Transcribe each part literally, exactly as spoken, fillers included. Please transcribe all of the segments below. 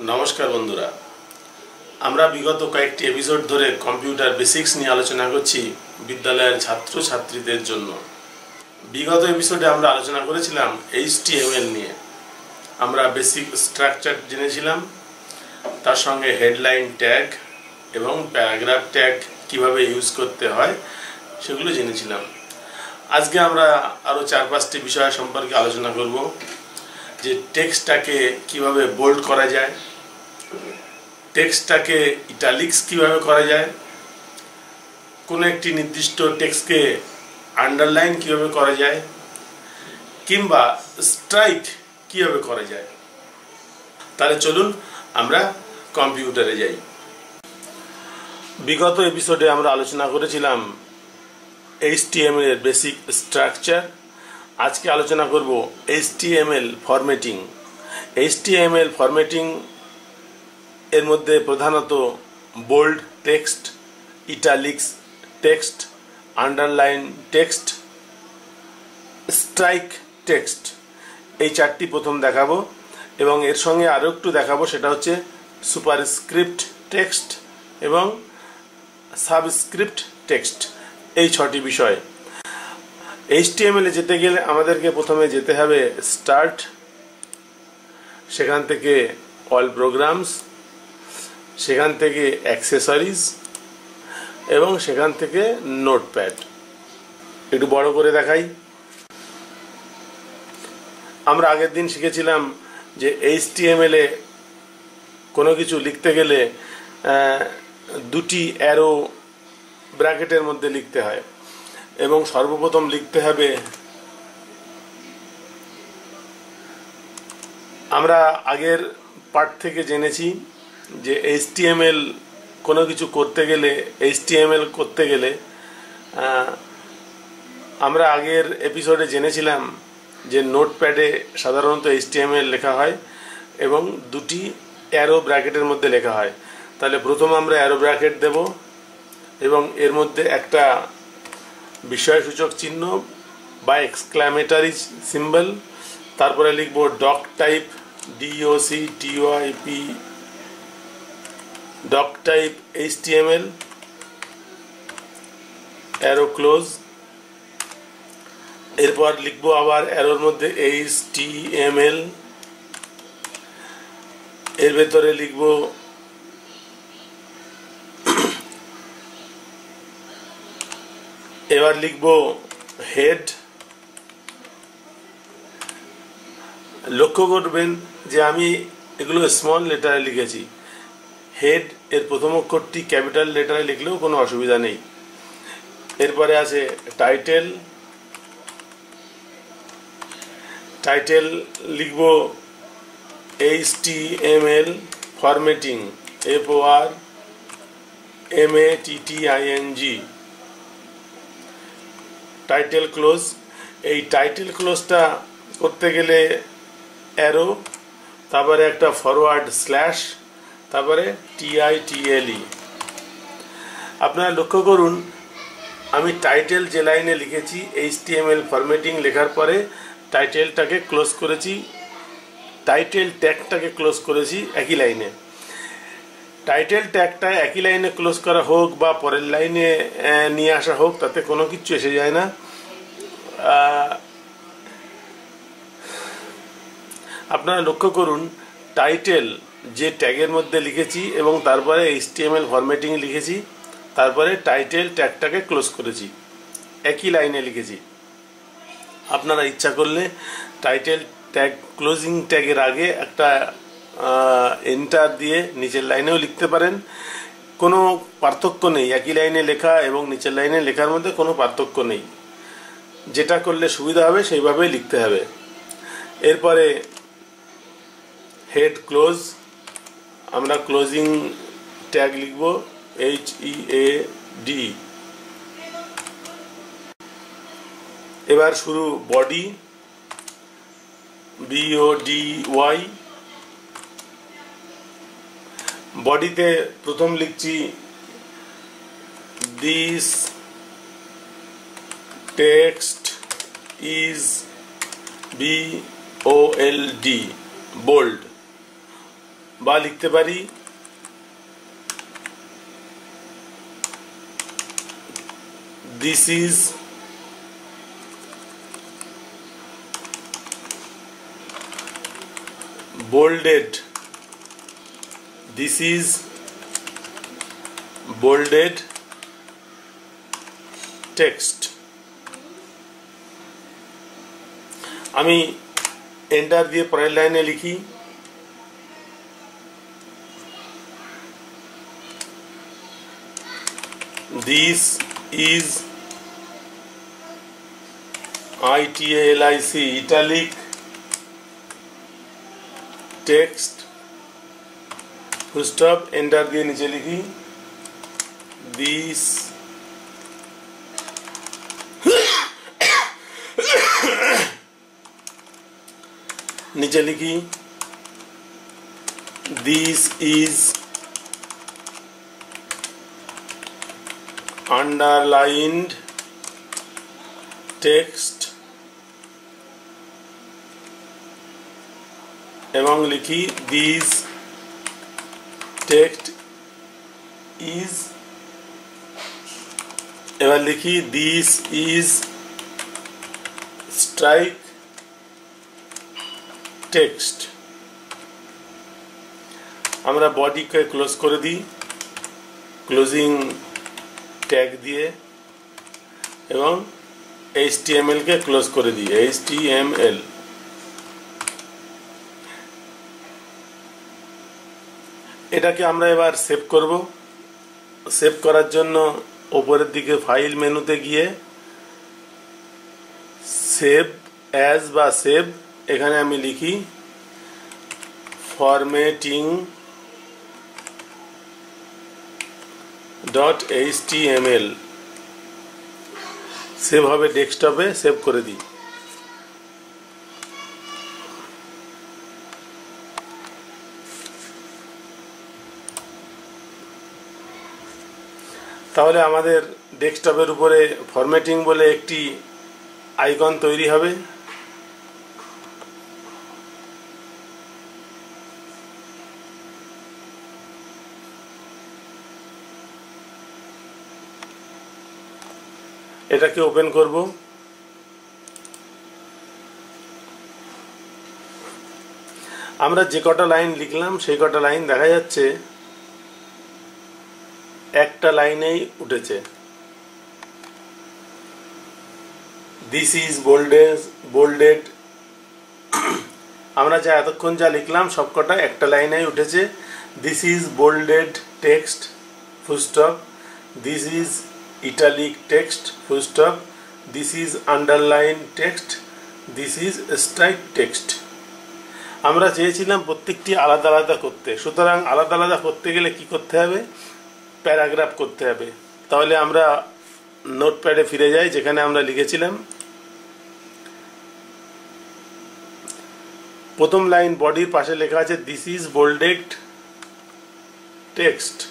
নমস্কার বন্ধুরা, আমরা বিগত কয়েকটি এপিসোড ধরে কম্পিউটার বেসিক্স নিয়ে আলোচনা করছি বিদ্যালয়ের ছাত্র ছাত্রীদের জন্য। বিগত এপিসোডে আমরা আলোচনা করেছিলাম এইচ টি এম এল নিয়ে। আমরা বেসিক স্ট্রাকচার জেনেছিলাম, তার সঙ্গে হেডলাইন ট্যাগ এবং প্যারাগ্রাফ ট্যাগ কিভাবে ইউজ করতে হয় সেগুলো জেনেছিলাম। আজকে আমরা আরও চার পাঁচটি বিষয় সম্পর্কে আলোচনা করব, যে টেক্সটটাকে কিভাবে বোল্ড করা যায়, টেক্সটটাকে ইটালিক্স কিভাবে করা যায়, কোনো একটি নির্দিষ্ট টেক্সটকে আন্ডারলাইন কিভাবে করা যায়, কিংবা স্ট্রাইক কিভাবে করা যায়। তাহলে চলুন আমরা কম্পিউটারে যাই। বিগত এপিসোডে আমরা আলোচনা করেছিলাম এইচ টি এম এল এর বেসিক স্ট্রাকচার। আজকে আলোচনা করব H T M L formatting. H T M L formatting এর মধ্যে প্রধানত bold text, italics text, underline text, strike text, এই চারটি প্রথম দেখাবো এবং এর সঙ্গে আরও একটু দেখাবো, সেটা হচ্ছে সুপারস্ক্রিপ্ট টেক্সট এবং সাবস্ক্রিপ্ট টেক্সট। এই ছটি বিষয়। এইচ টি এম এল এ যেতে গেলে আমাদেরকে প্রথমে যেতে হবে স্টার্ট, সেখান থেকে অল প্রোগ্রামস, সেখান থেকে অ্যাক্সেসরিজ এবং সেখান থেকে নোটপ্যাড। একটু বড় করে দেখাই। আমরা আগের দিন শিখেছিলাম যে এইচ টি এম এল এ কোনো কিছু লিখতে গেলে দুটি অ্যারো ব্র্যাকেটের মধ্যে লিখতে হয় এবং সর্বপ্রথম লিখতে হবে, আমরা আগের পার্ট থেকে জেনেছি যে এইচ টি এম এল কোনো কিছু করতে গেলে, এইচ টি এম এল করতে গেলে আমরা আগের এপিসোডে জেনেছিলাম যে নোটপ্যাডে সাধারণত এইচ টি এম এল লেখা হয় এবং দুটি অ্যারো ব্র্যাকেটের মধ্যে লেখা হয়। তাহলে প্রথম আমরা অ্যারো ব্র্যাকেট দেব এবং এর মধ্যে একটা বিষয়সূচক চিহ্ন বা এক্সক্লামেটরি সিম্বল, তারপরে লিখব doc type, DOC TOIP, doc type H T M L, arrow close. এরপর লিখব আবার অ্যারোর মধ্যে এইচ টি এম এল, এর ভেতরে লিখব এবার লিখব হেড। লক্ষ্য করবেন যে আমি এগুলো স্মল লেটারে লিখেছি। হেড এর প্রথম অক্ষরটি ক্যাপিটাল লেটারে লিখলেও কোনো অসুবিধা নেই। এরপরে আছে টাইটেল। টাইটেল লিখব H T M L formatting, F O R M A T T I N G, title close. এই টাইটেল ক্লোজটা করতে গেলে অ্যারো, তারপরে একটা ফরওয়ার্ড স্ল্যাশ, তারপরে টিআইটিএলই। আপনারা লক্ষ্য করুন, আমি টাইটেল যে লাইনে লিখেছি H T M L formatting লেখার পরে টাইটেলটাকে ক্লোজ করেছি, টাইটেল ট্যাগটাকে ক্লোজ করেছি একই লাইনে। টাইটেল ট্যাগটা একই লাইনে ক্লোজ করা হোক বা পরের লাইনে নিয়ে আসা হোক, তাতে কোনো কিছু এসে যায় না। আপনারা লক্ষ্য করুন, টাইটেল যে ট্যাগের মধ্যে লিখেছি এবং তারপরে H T M L formatting লিখেছি, তারপরে টাইটেল ট্যাগটাকে ক্লোজ করেছি, একই লাইনে লিখেছি। আপনারা ইচ্ছা করলে টাইটেল ট্যাগ ক্লোজিং ট্যাগের আগে একটা এন্টার দিয়ে নিচের লাইনেও লিখতে পারেন, কোনো পার্থক্য নেই। একই লাইনে লেখা এবং নিচের লাইনে লেখার মধ্যে কোনো পার্থক্য নেই। যেটা করলে সুবিধা হবে সেইভাবেই লিখতে হবে। এরপরে হেড ক্লোজ, আমরা ক্লোজিং ট্যাগ লিখব এইচ ই এ ডি। এবার শুরু body, B O D Y. বডিতে প্রথম লিখছি this text is B O L D, bold. বা লিখতে পারি this is bolded, this is bolded text. আমি এন্টার দিয়ে পরের লাইনে লিখি this is italic italic text full stop enter দিয়ে নিচে লিখি দিস নিচে লিখি দিস ইজ আন্ডারলাইন্ড টেক্সট এবং লিখি দিস টেক্সট ইজ এবার লিখি দিস ইজ স্ট্রাইক টেক্সট। আমরা বডিকে ক্লোজ করে দিই ক্লোজিং ট্যাগ দিয়ে এবং এইচটিএমএল কে ক্লোজ করে দিই এইচটিএমএল। এটাকে আমরা এবার সেভ করব। সেভ করার জন্য উপরের দিকে ফাইল মেনুতে গিয়ে সেভ অ্যাজ বা সেভ এখানে আমি লিখি ফরম্যাটিং ডট এইচটিএমএল। সেভ হবে ডেস্কটপে, সেভ করে দিই। তাহলে আমাদের ডেস্কটপের উপরে ফরম্যাটিং বলে একটি আইকন তৈরি হবে। এটাকে ওপেন করব। আমরা যে কটা লাইন লিখলাম সেই কটা লাইন দেখা যাচ্ছে একটা লাইনেই উঠেছে। দিস ইজ বোল্ডেড বোল্ডেড আমরা যা এতক্ষণ যা লিখলাম সবকটা একটা লাইনেই উঠেছে। This is bolded text full stop, this is italic text full stop, this is underline text, this is strike text. আমরা চেয়েছিলাম প্রত্যেকটি আলাদা আলাদা করতে, সুতরাং আলাদা আলাদা করতে গেলে কি করতে হবে? প্যারাগ্রাফ করতে হবে। তাহলে আমরা নোটপ্যাডে ফিরে যাই যেখানে আমরা লিখেছিলাম। প্রথম লাইন বডির পাশে লেখা আছে this is bolded text.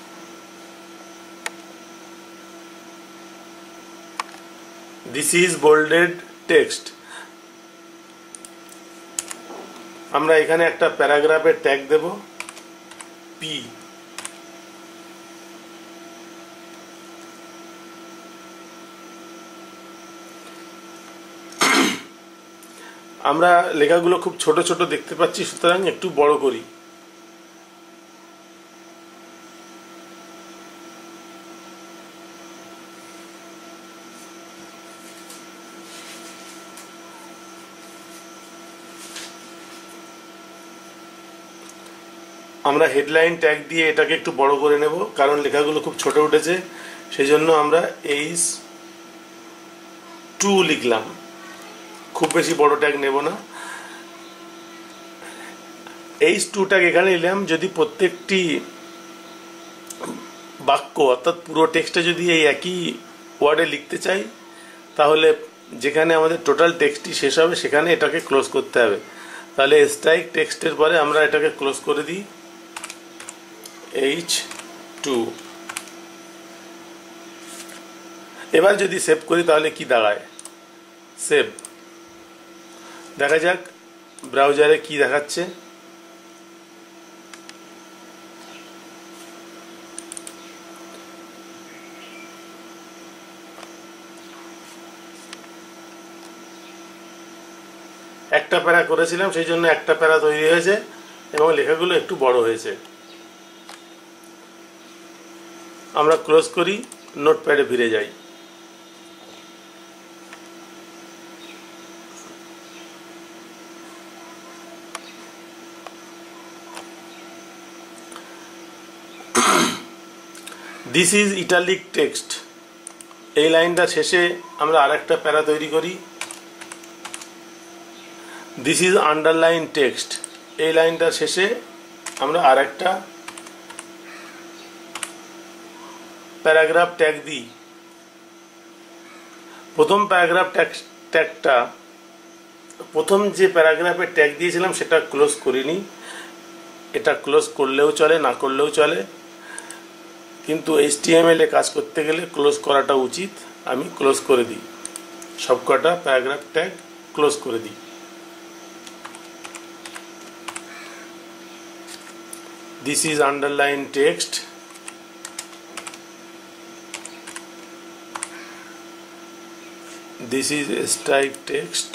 This is bolded text. আমরা এখানে একটা প্যারাগ্রাফের ট্যাগ দেব পি। আমরা লেখাগুলো খুব ছোট ছোট দেখতে পাচ্ছি, সুতরাং একটু বড় করি। আমরা হেডলাইন ট্যাগ দিয়ে এটাকে একটু বড় করে নেব, কারণ লেখাগুলো খুব ছোট উঠেছে। সেই জন্য আমরা এইচ টু লিখলাম, খুব বেশি বড় ট্যাগ নেব না। এইচ টু ট্যাগ এখানে নিলাম যদি প্রত্যেকটি বাক্য অর্থাৎ পুরো টেক্সটে যদি এই একই ওয়ার্ডে লিখতে চাই, তাহলে যেখানে আমাদের টোটাল টেক্সটটি শেষ হবে সেখানে এটাকে ক্লোজ করতে হবে। তাহলে স্ট্রাইক টেক্সটের পরে আমরা এটাকে ক্লোজ করে দিই এইচ টু। এবার যদি সেভ করি তাহলে কি দাঁড়ায়? সেভ। দেখা যাক ব্রাউজারে কি দেখাচ্ছে। একটা প্যারা করেছিলাম, সেই জন্য একটা প্যারা তৈরি হয়েছে এবং লেখাগুলো একটু বড় হয়েছে। আমরা ক্লোজ করি, নোটপ্যাডে ফিরে যাই। দিস ইজ ইটালিক টেক্সট, এই লাইনটা শেষে আমরা আরেকটা প্যারা তৈরি করি। দিস ইজ আন্ডারলাইন টেক্সট, এই লাইনটার শেষে আমরা আরেকটা প্যারাগ্রাফ ট্যাগ দিই। প্রথম প্যারাগ্রাফ ট্যাগ ট্যাগটা প্রথম যে প্যারাগ্রাফের ট্যাগ দিয়েছিলাম সেটা ক্লোজ করিনি। এটা ক্লোজ করলেও চলে, না করলেও চলে, কিন্তু এইচটিএমএল এ কাজ করতে গেলে ক্লোজ করাটা উচিত। আমি ক্লোজ করে দিই, সবকটা প্যারাগ্রাফ ট্যাগ ক্লোজ করে দিই। This is underline text, this is strike text,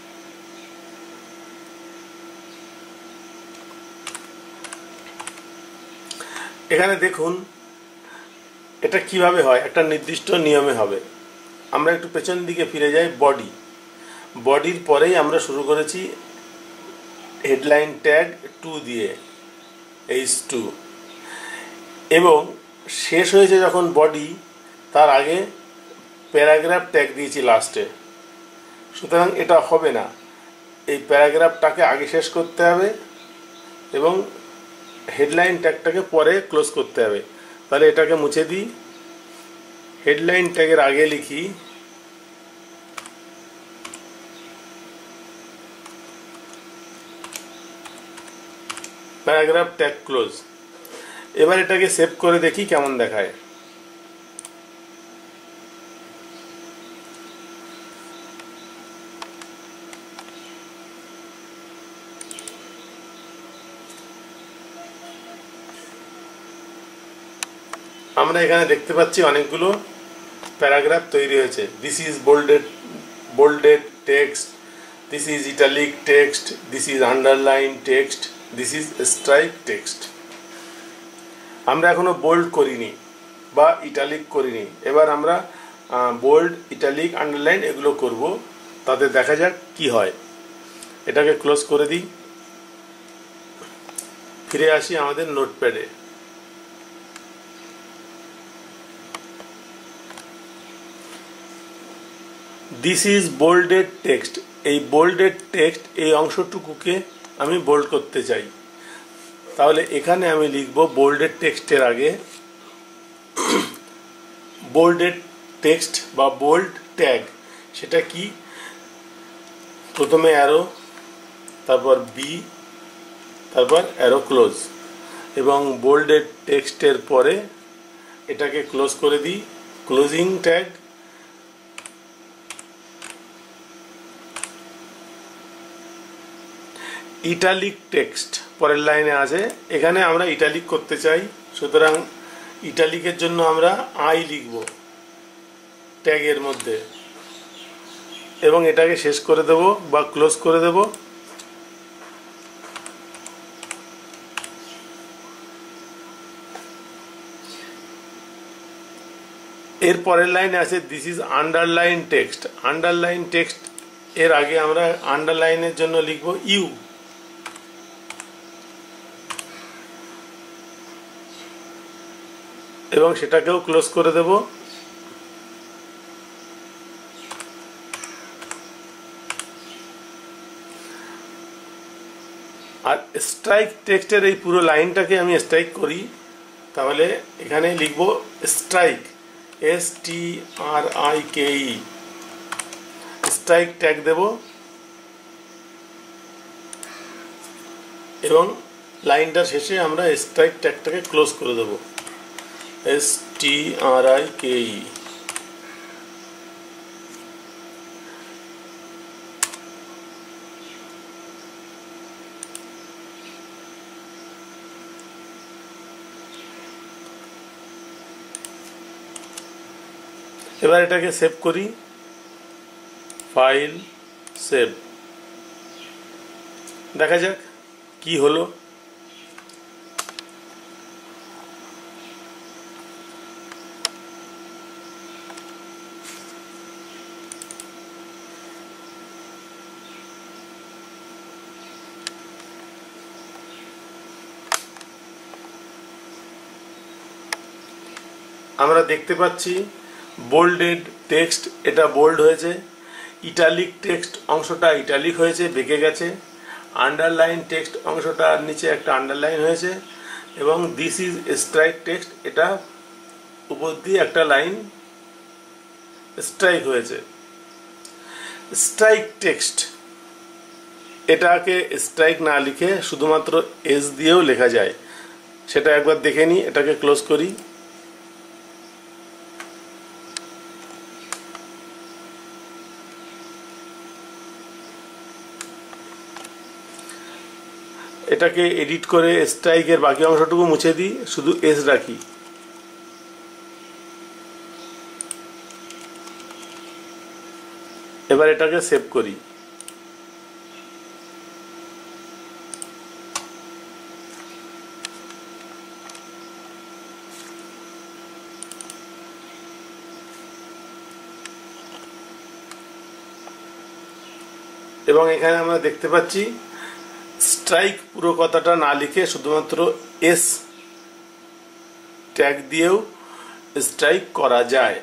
এখানে দেখুন এটা কিভাবে হয়, একটা নির্দিষ্ট নিয়মে হবে। আমরা একটু পেছন দিকে ফিরে যাই। বডি, বডির পরেই আমরা শুরু করেছি হেডলাইন ট্যাগ টু দিয়ে, এইচ টু, এবং শেষ হয়েছে যখন বডি, তার আগে প্যারাগ্রাফ ট্যাগ দিয়েছি লাস্টে। সুতরাং এটা হবে না, এই প্যারাগ্রাফটাকে আগে শেষ করতে হবে এবং হেডলাইন ট্যাগটাকে পরে ক্লোজ করতে হবে। তাহলে এটাকে মুছে দিই, হেডলাইন ট্যাগের আগে লিখি প্যারাগ্রাফ ট্যাগ ক্লোজ। এবার এটাকে সেভ করে দেখি কেমন দেখায়। আমরা এখানে দেখতে পাচ্ছি অনেকগুলো প্যারাগ্রাফ তৈরি হয়েছে। This is bolded bolded text, this is italic text, this is underline text, this is strike text. আমরা এখনো বোল্ড করিনি বা ইটালিক করিনি। এবার আমরা বোল্ড, ইটালিক, আন্ডারলাইন এগুলো করব, তাতে দেখা যাক কি হয়। এটাকে ক্লোজ করে দিই, ফিরে আসি আমাদের নোটপ্যাডে। দিস ইজ বোল্ডেড টেক্সট, এই বোল্ডেড টেক্সট এই অংশটুকুকে আমি বোল্ড করতে চাই। তাহলে এখানে আমি লিখব বোল্ডেড টেক্সটের আগে বোল্ডেড টেক্সট বা বোল্ড ট্যাগ। সেটা কি? প্রথমে অ্যারো, তারপর বি, তারপর অ্যারো ক্লোজ, এবং বোল্ডেড টেক্সটের পরে এটাকে ক্লোজ করে দিই, ক্লোজিং ট্যাগ। ইটালিক টেক্সট পরের লাইনে আছে, এখানে আমরা ইটালিক করতে চাই, সুতরাং ইটালিকের জন্য আমরা আই লিখব ট্যাগের মধ্যে এবং এটাকে শেষ করে দেব বা ক্লোজ করে দেব। এর পরের লাইনে আছে this is underline text. Underline text এর আগে আমরা আন্ডারলাইনের জন্য লিখব ইউ, এবং সেটাকেও ক্লোজ করে দেব। আর স্ট্রাইক টেক্সটের এই পুরো লাইনটাকে আমি স্ট্রাইক করি, তাহলে এখানে লিখব strike, S T R I K E, strike tag দেব এবং লাইনটার শেষে আমরা স্ট্রাইক ট্যাগটাকে ক্লোজ করে দেব, S T R I K ই। এবার এটাকে সেভ করি, ফাইল, সেভ। দেখা যাক কি হলো। আমরা দেখতে পাচ্ছি বোল্ডেড টেক্সট এটা বোল্ড হয়েছে, ইটালিক টেক্সট অংশটা ইটালিক হয়েছে, বেঁকে গেছে, আন্ডারলাইন টেক্সট অংশটা নিচে একটা আন্ডারলাইন হয়েছে, এবং দিস ইজ স্ট্রাইক টেক্সট এটা উপর দিয়ে একটা লাইন স্ট্রাইক হয়েছে। স্ট্রাইক টেক্সট এটাকে স্ট্রাইক না লিখে শুধুমাত্র এস দিয়েও লেখা যায়, সেটা একবার দেখে নিই। এটাকে ক্লোজ করি। এটাকে এডিট করে স্ট্রাইকের বাকি অংশটুকু মুছে দিই, শুধু এস রাখি। এবার এটাকে সেভ করি। এবং এখানে আমরা দেখতে পাচ্ছি স্ট্রাইক পুরো কথাটা না লিখে শুধুমাত্র এস ট্যাগ দিয়েও স্ট্রাইক করা যায়।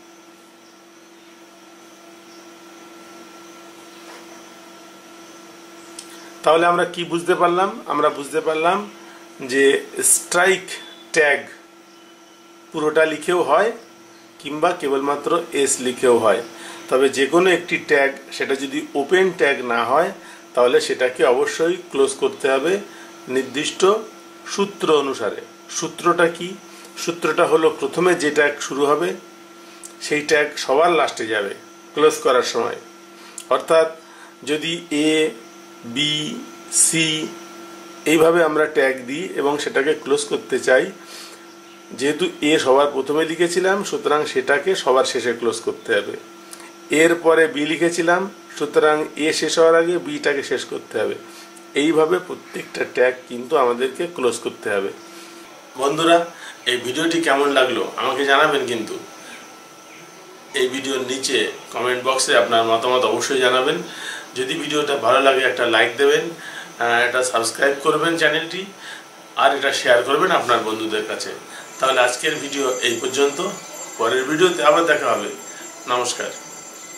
তাহলে আমরা কি বুঝতে পারলাম? আমরা বুঝতে পারলাম যে স্ট্রাইক ট্যাগ পুরোটা লিখেও হয় কিংবা কেবলমাত্র এস লিখেও হয়। তবে যে কোনো একটি ট্যাগ সেটা যদি ওপেন ট্যাগ না হয় তাহলে সেটাকে অবশ্যই ক্লোজ করতে হবে নির্দিষ্ট সূত্র অনুসারে। সূত্রটা কি? সূত্রটা হলো প্রথমে যে ট্যাগ শুরু হবে সেই ট্যাগ সবার লাস্টে যাবে ক্লোজ করার সময়। অর্থাৎ যদি এ বি সি এইভাবে আমরা ট্যাগ দিই এবং সেটাকে ক্লোজ করতে চাই, যেহেতু এ সবার প্রথমে লিখেছিলাম সুতরাং সেটাকে সবার শেষে ক্লোজ করতে হবে। এর পরে বি লিখেছিলাম সুতরাং এ শেষ হওয়ার আগে বিটাকে শেষ করতে হবে। এইভাবে প্রত্যেকটা ট্যাগ কিন্তু আমাদেরকে ক্লোজ করতে হবে। বন্ধুরা, এই ভিডিওটি কেমন লাগলো আমাকে জানাবেন। কিন্তু এই ভিডিওর নিচে কমেন্ট বক্সে আপনার মতামত অবশ্যই জানাবেন। যদি ভিডিওটা ভালো লাগে একটা লাইক দেবেন, এটা সাবস্ক্রাইব করবেন চ্যানেলটি, আর এটা শেয়ার করবেন আপনার বন্ধুদের কাছে। তাহলে আজকের ভিডিও এই পর্যন্ত। পরের ভিডিওতে আবার দেখা হবে। নমস্কার।